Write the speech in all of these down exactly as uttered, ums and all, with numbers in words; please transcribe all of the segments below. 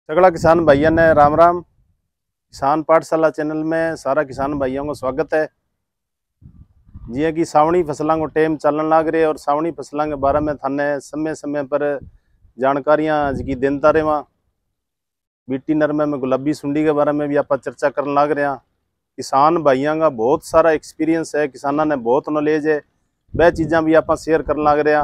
सगला किसान भाइयों ने राम राम। किसान पाठशाला चैनल में सारा किसान भाइयों को स्वागत है। जिया कि सावणी फसलों को टेम चलन लग रहे और सावणी फसलों के बारे में थाने समय समय पर जानकारियां जी देता रहा। बीटी नरमे में गुलाबी सुंडी के बारे में भी आप चर्चा करने लग रहे हैं। किसान भाइयों का बहुत सारा एक्सपीरियंस है, किसानों ने बहुत नॉलेज है, वह चीज़ा भी आप शेयर करने लग रहे हैं।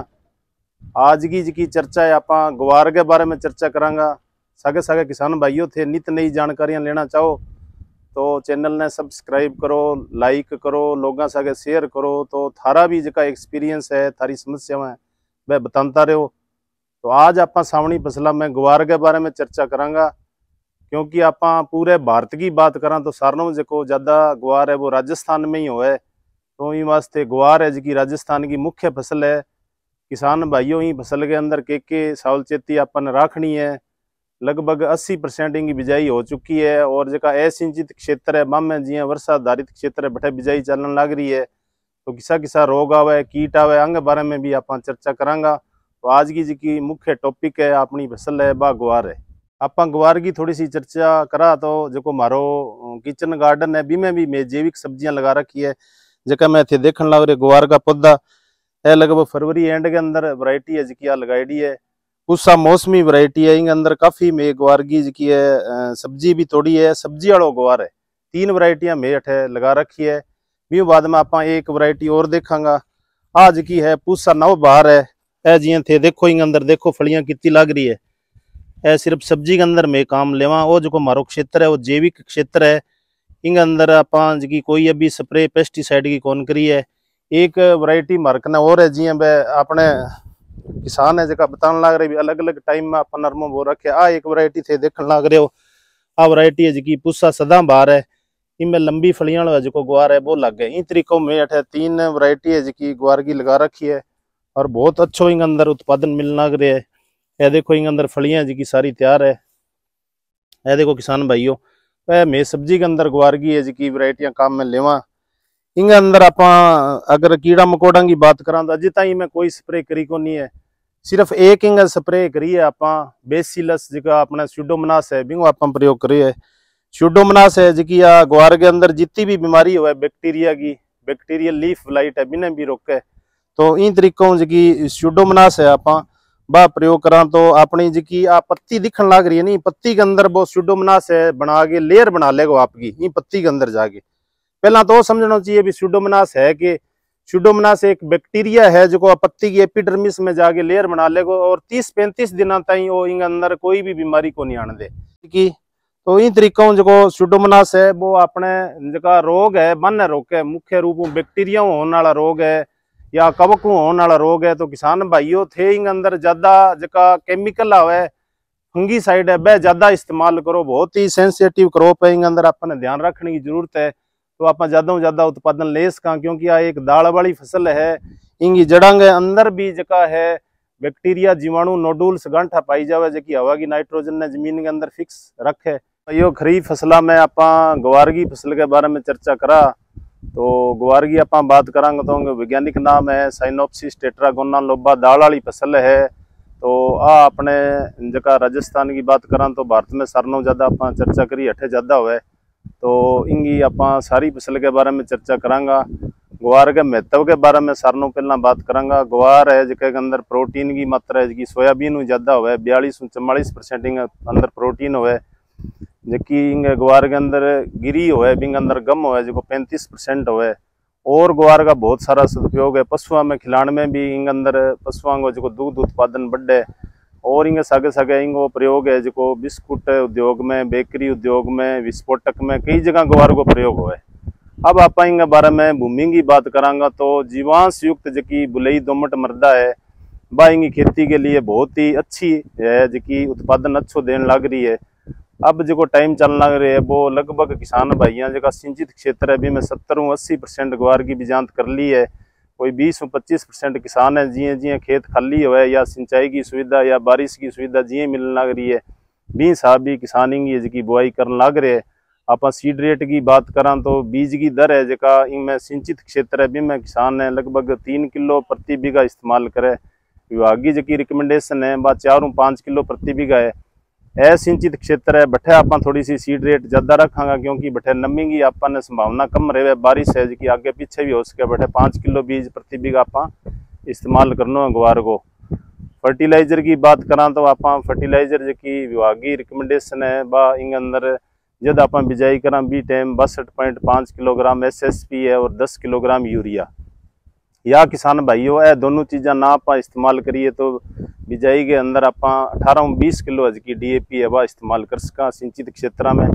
आज की जी चर्चा है, आप गुवार के बारे में चर्चा करांगा। सागे सागे किसान भाइयों थे नित नई जानकारियां लेना चाहो तो चैनल ने सब्सक्राइब करो, लाइक करो, लोगों सागे शेयर करो, तो थारा भी जिका एक्सपीरियंस है, थारी समस्याएं वह बताता रहो। तो आज आप सावणी फसलों में गुवार के बारे में चर्चा करांगा, क्योंकि आप पूरे भारत की बात करा तो सारों जो ज़्यादा गुवार है वो राजस्थान में ही होए। तो इन वास्ते गुवार है जी राजस्थान की मुख्य फसल है। किसान भाइयों ही फसल के अंदर के के सावचेती अपन राखनी है। लगभग अस्सी परसेंट इनकी बिजाई हो चुकी है और जो असिंचित क्षेत्र है मामे जी वर्षा आधारित क्षेत्र है बठे बिजाई चलन लग रही है। तो किसा किसा रोग आवे, कीट आवे, अंग बारे में भी आप चर्चा करांगा। तो आज की जी मुख्य टॉपिक है अपनी फसल है बा गुवार है। आप गुवार की थोड़ी सी चर्चा करा तो जो मारो किचन गार्डन है बीमें भी मैं जैविक सब्जियां लगा रखी है। जगह मैं इतने देखने लग रहे गुवार का पौधा है, लगभग फरवरी एंड के अंदर वैरायटी है जी लगाई है। कुछ सा मौसमी वैरायटी है, इन अंदर काफी मे गुवार की जी है सब्जी भी थोड़ी है, सब्जी वालों गुवार है। तीन वैरायटियां मे अठे लगा रखी है। भी बाद में आप एक वैरायटी और देखांगा। आज की है पूसा नव बहार है। ए जी थे देखो इन अंदर देखो फलियां कितनी लग रही है। ए सिर्फ सब्जी के अंदर मैं काम लेवा। वो जो मारो क्षेत्र है वो जैविक क्षेत्र है। इन अंदर आप जी कोई अभी स्प्रे पेस्टिसाइड की कौन करी है। एक वैरायटी मार्कना और है जी अपने किसान है जगह बताने लग रहे भी अलग अलग टाइम में अपन नरमो बो रखे। आ एक वैरायटी थे देखने लग रहे हो। आ वैरायटी है जी पूसा सदा बार है। इनमें लंबी फलियां वाला जो गुवार है वो लग गए। इन तरीकों में अठे तीन वैरायटी है जी गुवार की लगा रखी है और बहुत अच्छो इन अंदर उत्पादन मिलने लग रहे है। यह देखो इन अंदर फलियां जी सारी तैयार है। यह देखो किसान भाइयों वह मैं सब्जी के अंदर गुवार की है जी वैरायटियां काम में लेवा। इन अंदर आप अगर कीड़ा मकोड़ा की बात करा तो अजे तई मैं कोई स्प्रे करी को नहीं है। सिर्फ एक इंग स्प्रे करी है आप बेसिलस जो अपना स्यूडोमोनास है बिंगो आप प्रयोग करिए है। स्यूडोमोनास है जी आ गुवार के अंदर जितनी भी बीमारी हो बैक्टीरिया की, बैक्टीरियल लीफ ब्लाइट है बिना भी रोके। तो इन तरीकों जी स्यूडोमोनास है आप बा प्रयोग करा तो अपनी जी आ पत्ती दिखने लग रही है नहीं, पत्ती के अंदर वो स्यूडोमोनास है बना के लेयर बना लेगा आपकी इन पत्ती के अंदर जाके। पहला तो समझना चाहिए भी स्यूडोमोनास है कि स्यूडोमोनास एक बैक्टीरिया है जो पत्ती की एपिडर्मिस में जाके लेयर बना लेगा और तीस पैंतीस दिन तक वो इन अंदर कोई भी बीमारी को नहीं आने दे की। तो इन तरीकों जो स्यूडोमोनास है वो अपने जो रोग है मन रोके, मुख्य रूप में बैक्टीरिया होने वाला रोग है या कवक होने वाला रोग है। तो किसान भाइयों थे इन अंदर ज्यादा जो केमिकल आवे फंगीसाइड है वह ज्यादा इस्तेमाल करो। बहुत ही सेंसिटिव क्रॉप है, इन अंदर अपने ध्यान रखने की जरूरत है। तो आप ज्यादा ज्यादा उत्पादन ले सका, क्योंकि आ एक दाल वाली फसल है। इंगी जड़ा के अंदर भी जका है बैक्टीरिया जीवाणु नोडुल्स गांठा पाई जावे जी हवा की नाइट्रोजन ने जमीन के अंदर फिक्स रखे। यो खरीफ फसलों में आप गुवार की फसल के बारे में चर्चा करा तो गुवार की आप बात करांगे तो वैज्ञानिक नाम है साइनोप्सिस टेट्रागोना दाल वाली फसल है। तो आ अपने जका राजस्थान की बात करा तो भारत में सारों ज्यादा आप चर्चा करी अठे ज्यादा हुए। तो इंगी आप सारी फसल के बारे में चर्चा करांगा। गुवार के महत्व के बारे में सारों पहला बात करांगा। गुवार है जिसके अंदर प्रोटीन की मात्रा है जी सोयाबीन ज्यादा हुए, बयालीस चौवालीस परसेंट इंग अंदर प्रोटीन हुए। जबकि इंग गुवार के अंदर गिरी हुए बिंग अंदर गम हुए जो पैंतीस परसेंट हुए। और गुवार का बहुत सारा सदुपयोग है पशुओं में खिलाने में भी। इंग अंदर पशुओं को जो दूध उत्पादन बढ़े और इंगे सागे सागे इंगो प्रयोग है जो बिस्कुट उद्योग में, बेकरी उद्योग में, विस्फोटक में कई जगह गुवार को प्रयोग हुआ है। अब आप इंगे बारे में भूमि की बात करांगा तो जीवांश युक्त जी बुलई दोमट मृदा है बा इंगी खेती के लिए बहुत ही अच्छी है, जी उत्पादन अच्छो देने लग रही है। अब जो टाइम चल लग रही है वो लगभग किसान भाइयों जो सिंचित क्षेत्र है भी में सत्तर अस्सी परसेंट गुवार की भी जांच कर ली है। कोई बीस पच्चीस परसेंट किसान है जिये जिये खेत खाली हुए या सिंचाई की सुविधा या बारिश की सुविधा जिये मिलने लग रही है भी साहब भी किसान की बुआई करने लग रहे है। आप सीड रेट की बात करा तो बीज की दर है जका इनमें सिंचित क्षेत्र है भी में किसान ने लगभग तीन किलो प्रति बीघा इस्तेमाल करे। विभाग की जी रिकमेंडेशन है बा चार पाँच किलो प्रति बीघा है। ए सिंचित क्षेत्र है, बठे आप थोड़ी सी सीड रेट ज़्यादा रखांगा क्योंकि बठे नमी की आपने संभावना कम रहे, बारिश है जी आगे पीछे भी हो सके। बठे पाँच किलो बीज प्रति बीघा आप इस्तेमाल करना है गुवार को। फर्टिलाइजर की बात करा तो आप फर्टिलाइजर जी विभागी रिकमेंडेशन है बा इन अंदर जब आप बिजाई करा बी टाइम बासठ पॉइंट पाँच किलोग्राम एस एस पी है और दस किलोग्राम यूरिया। या किसान भाइयों ए दोनों चीज़ा ना आप इस्तेमाल करिए तो बिजाई के अंदर आप अठारह बीस किलो अज की डी ए पी है वह इस्तेमाल कर सका सिंचित क्षेत्र में।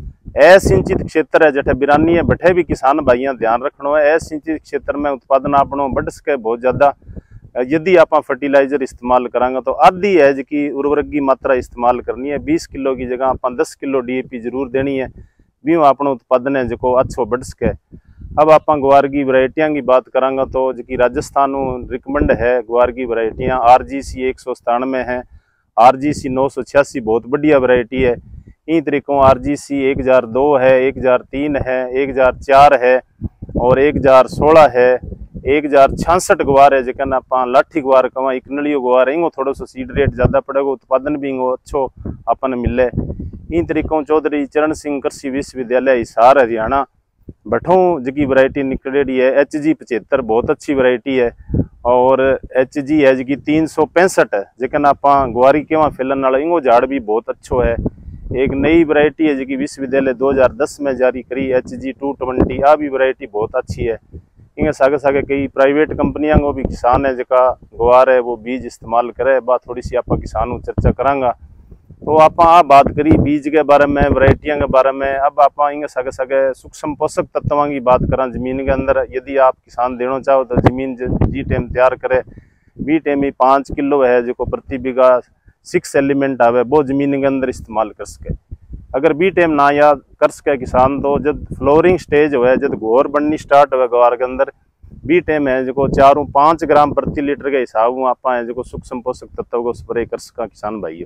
असिंचित क्षेत्र है जठे बिरानी है बठे भी किसान भाइयों ध्यान रखना है। असिंचित क्षेत्र में उत्पादन अपनों बढ़ सके बहुत ज़्यादा यदि आप फर्टिलाइजर इस्तेमाल करांगे तो आधी है जी उर्वरक की मात्रा इस्तेमाल करनी है। बीस किलो की जगह आप दस किलो डी ए पी जरूर देनी है, भी अपना उत्पादन है जो अच्छो बढ़ सके। अब आप गुवार की वैरायटियाँ की बात करांगा तो जी राजस्थान रिकमेंड है गुवार की वैरायटियाँ आर जी सी एक सौ सतानवे है, आर जी सी नौ सौ छियासी बहुत बढ़िया वैरायटी है। इन तरीकों आर जी सी एक हज़ार दो है, एक हज़ार तीन है, एक हज़ार चार है और एक हज़ार सोलह है, एक हज़ार छियासठ गुवार है जिकन आप लाठी गुवार कवा एक नलियो गुवार है। थोड़ा सा सीड रेट ज़्यादा पड़ेगा, उत्पादन भी इंगो अच्छो अपन मिले। इन तरीकों चौधरी चरण सिंह कृषि विश्वविद्यालय हिसार हरियाणा बठों जी वैरायटी निकलेड़ी है एच जी पचहत्तर बहुत अच्छी वैरायटी है और एच जी है जी तीन सौ पैंसठ है जिकन आप गुवारी केवा फैलन वाला इंगो झाड़ भी बहुत अच्छो है। एक नई वैरायटी है जी विश्वविद्यालय दो हज़ार दस में जारी करी एच जी टू ट्वेंटी आ भी वैरायटी बहुत अच्छी है। इंगे सागे सागे कई प्राइवेट कंपनियां को भी किसान है जका गुवार है वो बीज इस्तेमाल करे बा थोड़ी सी आप किसान चर्चा करांगा। तो आप आ बात करी बीज के बारे में वैरायटियां के बारे में। अब आप इंगे सागे सागे सूक्ष्म पोषक तत्वों की बात करा जमीन के अंदर यदि आप किसान देना चाहो तो जमीन जी टाइम तैयार करे बी टाइम ही पाँच किलो है जो प्रति बीघा सिक्स एलिमेंट आवे वो जमीन के अंदर इस्तेमाल कर सके। अगर बी टाइम ना याद कर सके किसान तो जब फ्लोरिंग स्टेज हो जब घोर बननी स्टार्ट हो गुवार के अंदर बी टाइम है जो चारों पाँच ग्राम प्रति लीटर के हिसाब आप जो सूक्ष्म पोषक तत्व को स्प्रे कर सका किसान भाइयों।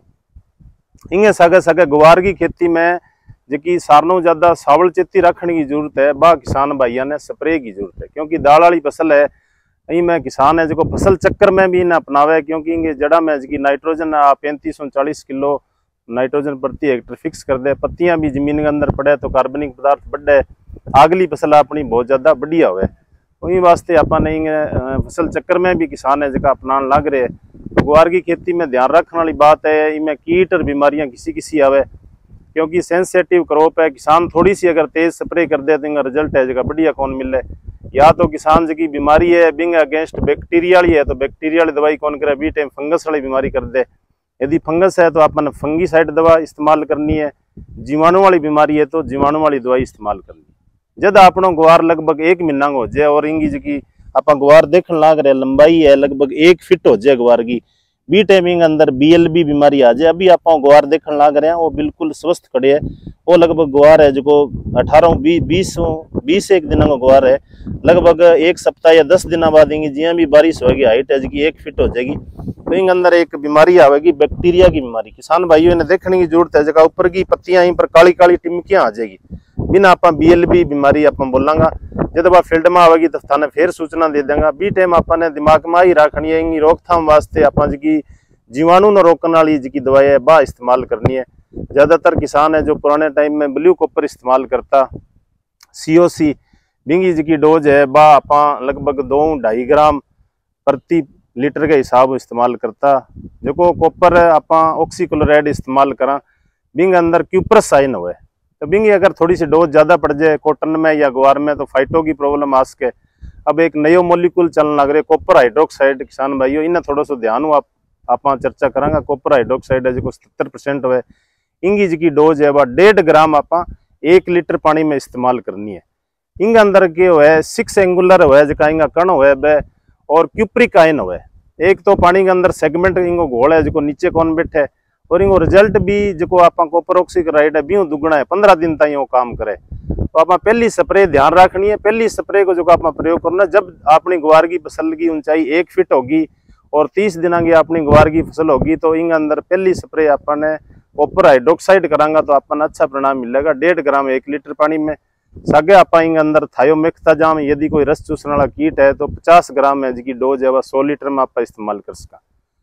इंगे सागे सागे गुवार की खेती में जी सारों ज़्यादा सावल चेती रखने की जरूरत है बा किसान भाइयों ने स्प्रे की जरूरत है क्योंकि दाल वाली फसल है। यही में किसान है जो फसल चक्कर में भी इन्हें अपनावे क्योंकि इंगे जड़ा में जी नाइट्रोजन पैंतीस सौ चालीस किलो नाइट्रोजन प्रति हेक्टर फिक्स कर दे, पत्तियां भी जमीन के अंदर पड़े तो कार्बनिक पदार्थ बढ़े, अगली फसल अपनी बहुत ज़्यादा बढ़िया हुए। वही वास्ते अपने फसल चक्कर में भी किसान है जो अपनाने लग रहे। गुवार की खेती में ध्यान रखने वाली बात है इनमें कीट और बीमारियां किसी किसी आवे क्योंकि सेंसिटिव क्रॉप है। किसान थोड़ी सी अगर तेज स्प्रे कर दे तो इनका रिजल्ट है जो बढ़िया कौन मिले। या तो किसान जी बीमारी है बिंग अगेंस्ट बैक्टीरिया वाली है तो बैक्टीरिया वाली दवाई कौन करे, बी टाइम फंगस वाली बीमारी कर दे। यदि फंगस है तो अपन फंगीसाइड दवा इस्तेमाल करनी है, जीवाणु वाली बीमारी है तो जीवाणु वाली दवाई इस्तेमाल करनी है। जब अपनों गुवार लगभग एक महीना हो जाए और इंगी जी आप गुवार देखने लग रहे लंबाई है लगभग एक फिट हो जाए गुवार की बी टाइमिंग अंदर बी एल बी बीमारी आ जाए। अभी आप गुवार देखने लग रहे हैं वो बिल्कुल स्वस्थ खड़े है। वो लगभग गुवार है जो अठारह बीस बीस एक दिन का गुवार है लगभग एक सप्ताह या दस दिन बाद इंगी जिया भी बारिश होगी हाइट है जी एक फिट हो जाएगी तो इन अंदर एक बीमारी आवेगी बैक्टीरिया की बीमारी। किसान भाइयों इन्हें देखने की जरूरत है जगह ऊपर की पत्तियां यहीं पर काली काली टिमकियां आ जाएगी बिना आप बी एल बी बीमारी आप बोलांगा। जब आप फील्ड में आवेगी तो थाने फिर सूचना दे देंगे। बी टाइम आपने दिमाग में ही रखनी है इनकी रोकथाम वास्ते आप जी जीवाणु न रोकने वाली जी दवाई है वह इस्तेमाल करनी है। ज़्यादातर किसान है जो पुराने टाइम में ब्लू कॉपर इस्तेमाल करता सी ओ सी बिंगी जी डोज है वह आप लगभग दो ढाई ग्राम प्रति लीटर के हिसाब इस्तेमाल करता। जो कॉपर आप ऑक्सीक्लोराइड इस्तेमाल करा बिंग अंदर क्यूप्रस साइन हुए तो बिंगी अगर थोड़ी सी डोज ज़्यादा पड़ जाए कॉटन में या गुवार में तो फाइटो की प्रॉब्लम आ सके। अब एक नयो मोलिक्यूल चलने लग रहे कॉपर हाइड्रोक्साइड किसान भाइयों इन्हें थोड़ा सा ध्यान हो आप आप चर्चा करांगा। कॉपर हाइड्रोक्साइड है जो सत्तर परसेंट हुए इंगी जी डोज है वह डेढ़ ग्राम आप एक लीटर पानी में इस्तेमाल करनी है। इंग अंदर के हुए सिक्स एंगुलर हुए जो इंगा कण हुए वे और क्यूप्रिक आयन हुए। एक तो पानी के अंदर सेगमेंट इंगो घोल है जो नीचे कौन बैठे और इंगो रिजल्ट भी जो आप कॉपर ऑक्सीक्लोराइड है भी दुगना है पंद्रह दिन तक वो काम करे। तो आप पहली स्प्रे ध्यान रखनी है। पहली स्प्रे को जो आप प्रयोग करना जब अपनी गुवार की फसल की ऊंचाई एक फिट होगी और तीस दिन की अपनी गुवार की फसल होगी तो इन अंदर पहली स्प्रे आपने कॉपर हाइड्रोक्साइड करांगा तो अपन अच्छा परिणाम मिलेगा। डेढ़ ग्राम एक लीटर पानी में सागे आप इन अंदर थायोमेक्साजाम यदि कोई रस चूसने वाला कीट है तो पचास ग्राम है जी डोज है वह सौ लीटर में आप इस्तेमाल कर सका।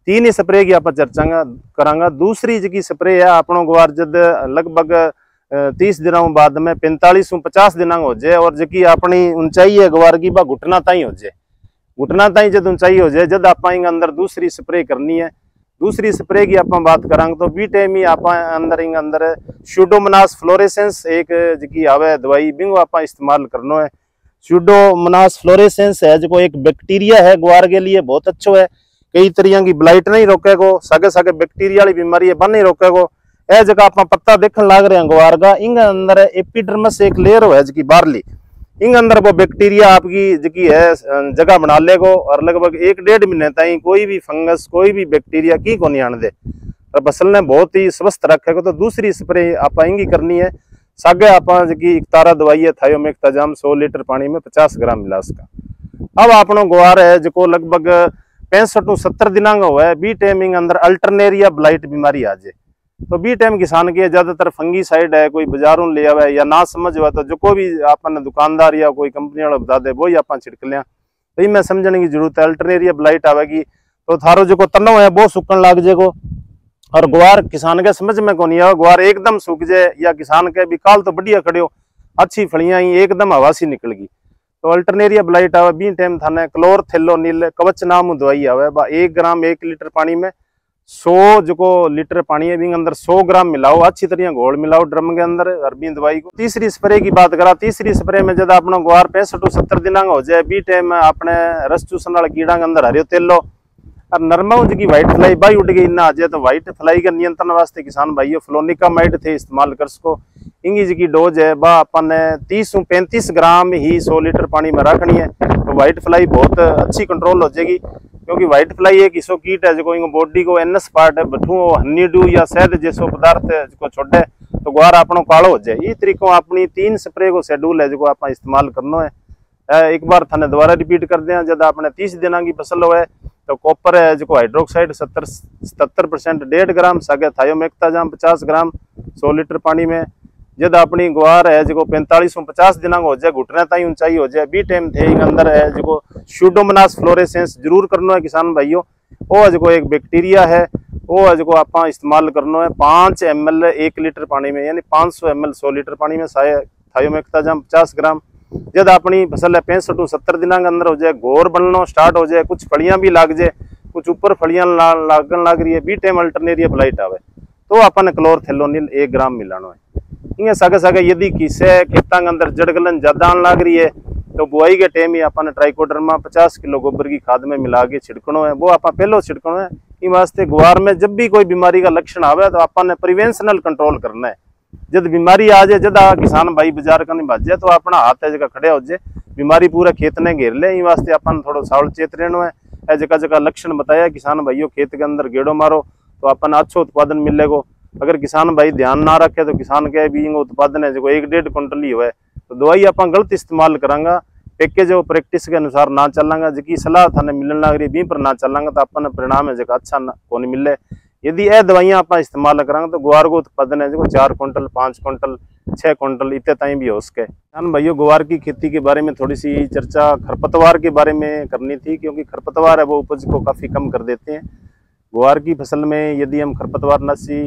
तीन ही स्प्रे की आप चर्चा करांगा। दूसरी जी स्प्रे है अपनों गवार जद लगभग तीस दिनों बाद में पैंतालीस पचास दिन हो जाए और जी अपनी ऊंचाई है गवार की बा घुटना ताई हो जाए, घुटना ताई जब ऊंचाई हो जाए जब आप अंदर दूसरी स्प्रे करनी है। दूसरी स्प्रे की आप बात करांगे तो बी टाइम ही आप अंदर इंग अंदर स्यूडोमोनास फ्लोरेसेंस एक जी आवे दवाई बिंगो आप इस्तेमाल करनो है। स्यूडोमोनास फ्लोरेसेंस है जो एक बैक्टीरिया है ग्वार के लिए बहुत अच्छो है, कई तरह की ब्लाइट नहीं रोकेगो, सगे सगे बैक्टीरिया वाली बीमारी है बन नहीं रोकेगो। यह जगह आप पत्ता देखने लग रहे हैं ग्वार का, इंग अंदर एपिडर्मस एक लेयर हो है जी बारली, इंग अंदर वो बैक्टीरिया आपकी जी है जगह बना लेगो और लगभग एक डेढ़ महीने ताई कोई भी फंगस कोई भी बैक्टीरिया की को नहीं आने दे और फसल ने बहुत ही स्वस्थ रखेगा। तो दूसरी स्प्रे आप इंगी करनी है। सागे आप जी इकतारा दवाई है थायोमेक्ताजाम सौ लीटर पानी में पचास ग्राम मिला उसका। अब आपनो ग्वार है जो लगभग पैंसठ टू सत्तर दिना का हुआ है बी टाइमिंग अंदर अल्टरनेरिया ब्लाइट बीमारी आ जाए। तो बी टाइम किसान की ज्यादातर फंगी साइड है, कोई बाजारों ले आवे या ना समझ हुआ तो जो को भी अपन दुकानदार या कोई कंपनी वाला बता दे वो ही आप छिड़क लिया। तो मैं समझने की जरूरत है अल्टरनेरिया ब्लाइट आवेगी तो थारो जो तनो है वो सूखन लग जाएगो और ग्वार किसान के समझ में को नहीं आवे, ग्वार एकदम सूख जाए या किसान के भी काल तो बढ़िया खड़े हो अच्छी फलियां ही एकदम हवासी निकल गई। तो अल्टरनेरिया ब्लाइट आवे बी टाइम थाने क्लोरथेलोनिल कवच नाम दवाई आवे बा एक ग्राम एक लीटर पानी में सौ जो लीटर पानी है बिंग अंदर सौ ग्राम मिलाओ, अच्छी तरह घोल मिलाओ ड्रम के अंदर अरबी दवाई को। तीसरी स्प्रे की बात करा, तीसरी स्प्रे में जब अपना ग्वार पैंसठ सत्तर दिन हो जाए बी टाइम अपने रस चूसन वाले कीड़ा के अंदर हरियो तेलो और नरमा जी व्हाइट फ्लाई बाई उठ गई ना आ जाए तो व्हाइट फ्लाई के नियंत्रण वास्ते किसान भाइयों फ्लोनिकामाइड थे इस्तेमाल कर सको। इंगी जी की डोज है बा अपन ने तीस पैंतीस ग्राम ही सौ लीटर पानी में रखनी है तो व्हाइट फ्लाई बहुत अच्छी कंट्रोल हो जाएगी। क्योंकि व्हाइट फ्लाई एक इसो कीट है जो बॉडी को एनएस पार्ट है बठू हनी डू या शहद जैसो पदार्थ जो छोड़े तो ग्वार अपनो कालो हो जाए। ये तरीकों अपनी तीन स्प्रे को शेड्यूल है जो आप इस्तेमाल करना है। एक बार थाने दोबारा रिपीट कर दें जब आपने तीस दिन की फसल हो तो कॉपर है जो हाइड्रोक्साइड सत्तर सत्तर परसेंट डेढ़ ग्राम सागे थायोमेक्ताजाम पचास ग्राम सौ लीटर पानी में। जब अपनी ग्वार है जो पैंतालीस पचास दिन हो जाए घुटने ताई ऊंचाई हो जाए बी टाइम थे अंदर है जो स्यूडोमोनास फ्लोरेसेंस जरूर करना है किसान भाइयों। वो जो एक बैक्टीरिया है वो जो आप इस्तेमाल करना है पाँच एम एल एक लीटर पानी में यानी पाँच सौ एम एल सौ लीटर पानी में थायोमेक्ताजाम पचास ग्राम। जब अपनी फसल है पैंसठ टू सत्तर दिन के अंदर हो जाए घोर बनना स्टार्ट हो जाए कुछ फलियां भी लग जाए कुछ ऊपर फलियां लागन लग रही है बी टाइम अल्टरनेरिया ब्लाइट आवे तो अपन क्लोरथेलोनिल एक ग्राम मिलाना है। इं सगे सगे यदि किसे खेतों के अंदर जड़ गलन ज्यादा आने लग रही है तो बुआई के टाइम ही अपन ट्राइकोडर्मा पचास किलो गोबर की खाद में मिला के छिड़कनो है वो आप पहलो छिड़कनो है। इन वास्ते ग्वार में जब भी कोई बीमारी का लक्षण आवे तो अपन प्रिवेंशनल कंट्रोल करना है। जब बीमारी आ जाए जब किसान भाई बाजार का नहीं भाज जाए तो अपना हाथ है जगह खड़े हो जाए बीमारी पूरा खेत ने घेर ले। इन वास्ते अपन थोड़ा सावल चेत रहना है। जगह जगह लक्षण बताया किसान भाइयों खेत के अंदर गेड़ो मारो तो अपन अच्छा उत्पादन मिलेगा। अगर किसान भाई ध्यान ना रखे तो किसान के भी उत्पादन है जो एक डेढ़ कुंटल ही हुआ है तो दवाई आप गलत इस्तेमाल करांगा पैकेज और प्रैक्टिस के अनुसार ना चलांगा जी सलाह थाने मिलने लग रही भी पर ना चलांगा तो अपन परिणाम है जो अच्छा को नहीं मिले। यदि यह दवाइयां आप इस्तेमाल करांगे तो ग्वार को उत्पादन है जो चार कुंटल पाँच कुंटल छः कुंटल इतने ताई भी हो सके। किसान भाइयों ग्वार की खेती के बारे में थोड़ी सी चर्चा खरपतवार के बारे में करनी थी क्योंकि खरपतवार है वो उपज को काफ़ी कम कर देते हैं। ग्वार की फसल में यदि हम खरपतवार नाशी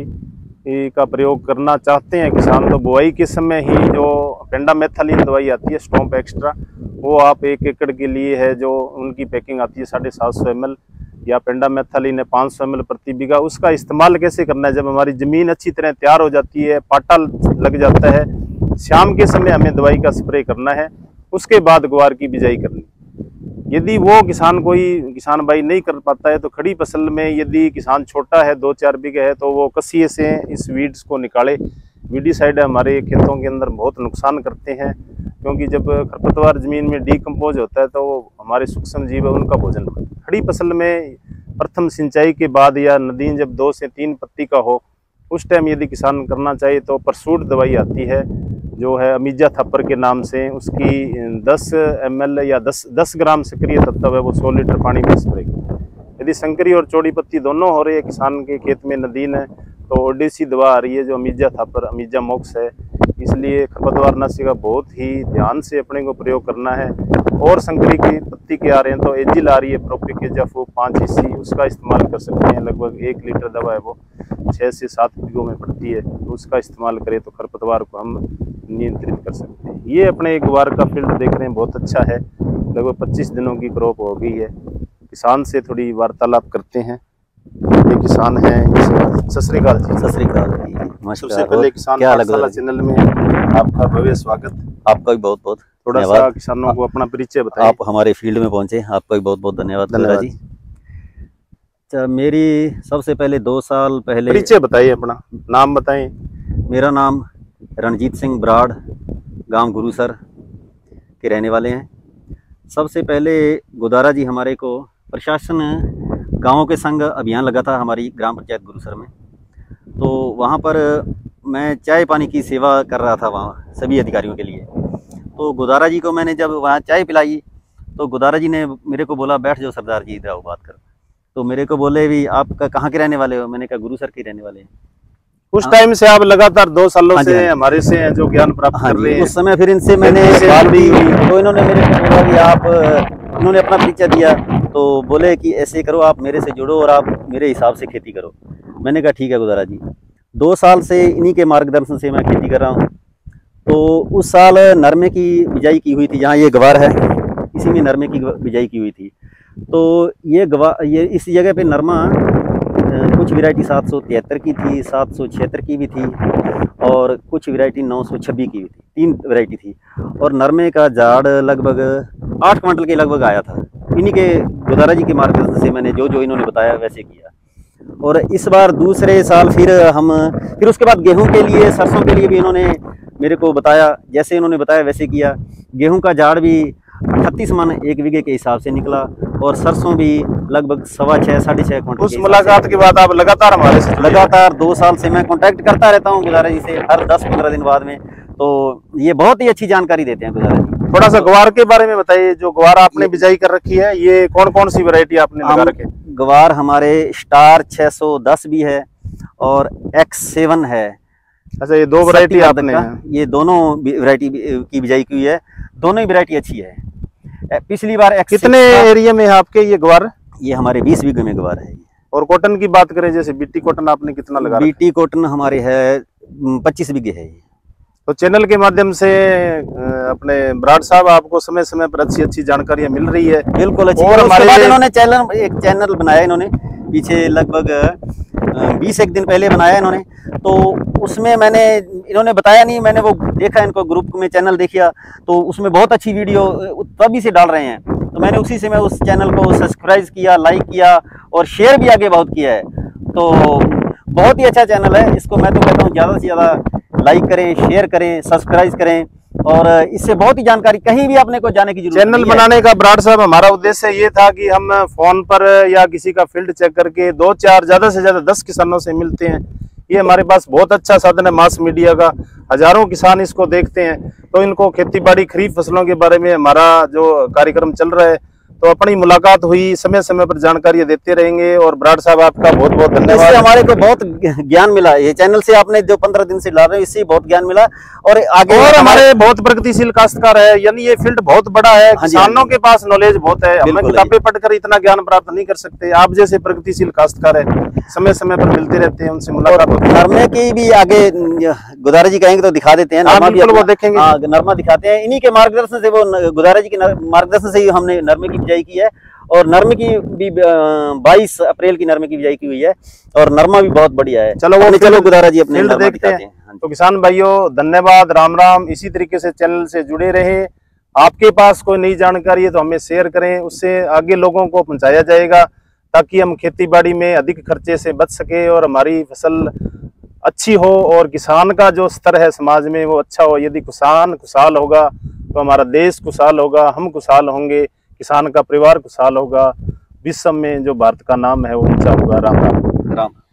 का प्रयोग करना चाहते हैं किसान तो बुआई के समय ही जो पेंडामेथालिन दवाई आती है स्टॉम्प एक्स्ट्रा वो आप एक एकड़ के लिए है जो उनकी पैकिंग आती है साढ़े सात सौ एम एल या पेंडामेथालिन है पाँच सौ एम एल प्रति बीघा। उसका इस्तेमाल कैसे करना है जब हमारी ज़मीन अच्छी तरह तैयार हो जाती है पाटा लग जाता है शाम के समय हमें दवाई का स्प्रे करना है उसके बाद ग्वार की बिजाई करनी। यदि वो किसान कोई किसान भाई नहीं कर पाता है तो खड़ी फसल में यदि किसान छोटा है दो चार बीघे है तो वो कसिए से इस वीड्स को निकाले। वीडीसाइड हमारे खेतों के अंदर बहुत नुकसान करते हैं क्योंकि जब खरपतवार जमीन में डीकम्पोज होता है तो वो हमारे सूक्ष्म जीव है उनका भोजन। खड़ी फसल में प्रथम सिंचाई के बाद या नदी जब दो से तीन पत्ती का हो उस टाइम यदि किसान करना चाहिए तो परसूट दवाई आती है जो है अमीजा थप्पर के नाम से उसकी दस एम एल या दस दस ग्राम सक्रिय तत्व है वो सौ लीटर पानी में स्प्रे। यदि संकरी और चौड़ी पत्ती दोनों हो रही है किसान के खेत में नदीन है तो ओडेसी दवा आ रही है जो अमीजा थप्पर अमीजा मोक्स है इसलिए खरपतवार नाशी का बहुत ही ध्यान से अपने को प्रयोग करना है। और संकरी की पत्ती के आ रहे हैं तो एजिल आ रही है प्रोपिक के जफो पाँच इसी उसका इस्तेमाल कर सकते हैं। लगभग एक लीटर दवा है वो छः से सात बीघों में पड़ती है, तो उसका इस्तेमाल करें तो खरपतवार को हम नियंत्रित कर सकते हैं। ये अपने ग्वार का फील्ड देख रहे हैं, बहुत अच्छा है। लगभग पच्चीस दिनों की क्रॉप हो गई है। किसान से थोड़ी वार्तालाप करते हैं। ये किसान है। सत श्री अकाल जी। सत श्री अकाल जी। सबसे पहले किसान पाठशाला चैनल में आपका भव्य स्वागत। आपका भी बहुत बहुत थोड़ा सा किसानों को अपना परिचय बताइए। आप हमारे फील्ड में पहुंचे, आपका भी बहुत बहुत धन्यवाद। धन्यवाद जी। अच्छा, मेरी सबसे पहले दो साल पहले परिचय बताइए, अपना नाम बताएं। मेरा नाम रणजीत सिंह बराड़, गांव गुरुसर के रहने वाले हैं। सबसे पहले गोदारा जी हमारे को प्रशासन गाँवों के संग अभियान लगा था हमारी ग्राम पंचायत गुरुसर में, तो वहाँ पर मैं चाय पानी की सेवा कर रहा था वहाँ सभी अधिकारियों के लिए। तो गोदारा जी को मैंने जब वहाँ चाय पिलाई तो गोदारा जी ने मेरे को बोला, बैठ जाओ सरदार जी, इधर आओ बात कर। तो मेरे को बोले भी आप कहाँ के रहने वाले हो? मैंने कहा गुरुसर के रहने वाले हैं। उस टाइम से आप लगातार दो सालों से हमारे से हैं जो ज्ञान प्राप्त कर रहे हैं। उस समय फिर इनसे मैंने बात की तो इन्होंने मेरे को बोला कि आप, इन्होंने अपना परिचय दिया तो बोले कि ऐसे करो, आप मेरे से जुड़ो और आप मेरे हिसाब से खेती करो। मैंने कहा ठीक है गोदारा जी। दो साल से इन्हीं के मार्गदर्शन से मैं खेती कर रहा हूँ। तो उस साल नरमे की बिजाई की हुई थी, जहाँ ये गवार है इसी में नरमे की बिजाई की हुई थी। तो ये गवा ये इस जगह पे नरमा कुछ वैरायटी सात सौ तिहत्तर की थी, सात सौ छिहत्तर की भी थी और कुछ वैरायटी नौ सौ छब्बीस की भी थी। तीन वैरायटी थी और नरमे का झाड़ लगभग आठ क्विंटल के लगभग आया था। इन्हीं के गोदारा जी के मार्गदर्शन से मैंने जो जो इन्होंने बताया वैसे किया। और इस बार दूसरे साल फिर हम फिर उसके बाद गेहूं के लिए, सरसों के लिए भी इन्होंने मेरे को बताया, जैसे इन्होंने बताया वैसे किया। गेहूं का झाड़ भी अट्ठतीस मन एक बीघे के हिसाब से निकला और सरसों भी लगभग सवा छः साढ़े छः क्विंटल। उस मुलाकात के बाद आप लगातार हमारे से लगातार दो साल से मैं कांटेक्ट करता रहता हूं गोदारा जी से हर दस पंद्रह दिन बाद में। तो ये बहुत ही अच्छी जानकारी देते हैं गोदारा जी। थोड़ा सा ग्वार के बारे में बताइए। जो ग्वार आपने बिजाई कर रखी है, ये कौन कौन सी वैरायटी आपने लगा रखी है? ग्वार हमारे स्टार छः सौ दस भी है और एक्स सेवन है। अच्छा, ये दो वैरायटी आपने, ये दोनों वैरायटी की बिजाई की हुई है। दोनों ही वैरायटी अच्छी है। पिछली बार कितने एरिया में है आपके ये ग्वार? ये हमारे बीस बीघे में ग्वार है। और कॉटन की बात करें, जैसे बीटी कॉटन आपने कितना लगा? बीटी कॉटन हमारे है पच्चीस बीघे है। तो चैनल के माध्यम से अपने बराड़ साहब आपको समय समय पर अच्छी अच्छी जानकारियां मिल रही है। बिल्कुल अच्छी। और हमारे बाद इन्होंने चैनल एक चैनल बनाया, इन्होंने पीछे लगभग बीस एक दिन पहले बनाया इन्होंने। तो उसमें मैंने, इन्होंने बताया नहीं, मैंने वो देखा, इनको ग्रुप में चैनल देखा तो उसमें बहुत अच्छी वीडियो तभी से डाल रहे हैं। तो मैंने उसी से मैं उस चैनल को सब्सक्राइब किया, लाइक किया और शेयर भी आगे बहुत किया है। तो बहुत ही अच्छा चैनल है। इसको मैं तो कहता हूँ ज़्यादा से ज़्यादा लाइक करें, शेयर करें, सब्सक्राइब करें और इससे बहुत ही जानकारी, कहीं भी आपने को जाने की जरूरत नहीं है। चैनल बनाने का बराड़ साहब हमारा उद्देश्य ये था कि हम फोन पर या किसी का फील्ड चेक करके दो चार ज्यादा से ज्यादा दस किसानों से मिलते हैं। ये हमारे पास बहुत अच्छा साधन है मास मीडिया का। हजारों किसान इसको देखते हैं, तो इनको खेती बाड़ी खरीफ फसलों के बारे में हमारा जो कार्यक्रम चल रहा है, तो अपनी मुलाकात हुई, समय समय पर जानकारियां देते रहेंगे। और बराड़ साहब आपका बहुत बहुत धन्यवाद। इससे हमारे को बहुत ज्ञान मिला। ये चैनल से आपने जो पंद्रह दिन से ला रहे हो, इससे बहुत ज्ञान मिला। और आगे और हमारे बहुत प्रगतिशील काश्तकार है, यानी ये फील्ड बहुत बड़ा है। किसानों के पास नॉलेज बहुत है। हम किताबें पढ़कर इतना ज्ञान प्राप्त नहीं कर सकते। आप जैसे प्रगतिशील काश्तकार है, समय समय पर मिलते रहते हैं, उनसे मुलाकात होती है। नरमे की भी आगे गोदारा जी कहेंगे तो दिखा देते हैं। नरमा भी वो देखेंगे, नरमा दिखाते हैं। इन्हीं के मार्गदर्शन से, वो गोदारा जी के मार्गदर्शन से ही हमने नरमे की बिजाई की है। और नरमे की भी बाईस अप्रैल की नरमे की बिजाई की हुई है और नरमा भी बहुत बढ़िया है। चलो वो चलो गोदारा जी अपने फील्ड देखते हैं। तो किसान भाइयों धन्यवाद, राम राम। इसी तरीके से चैनल से जुड़े रहे। आपके पास कोई नई जानकारी है तो हमें शेयर करें, उससे आगे लोगों को पहुंचाया जाएगा, ताकि हम खेती बाड़ी में अधिक खर्चे से बच सके और हमारी फसल अच्छी हो और किसान का जो स्तर है समाज में वो अच्छा हो। यदि किसान खुशहाल होगा तो हमारा देश खुशहाल होगा, हम खुशहाल होंगे, किसान का परिवार खुशहाल होगा, विश्व में जो भारत का नाम है वो ऊंचा होगा। राम राम। राम।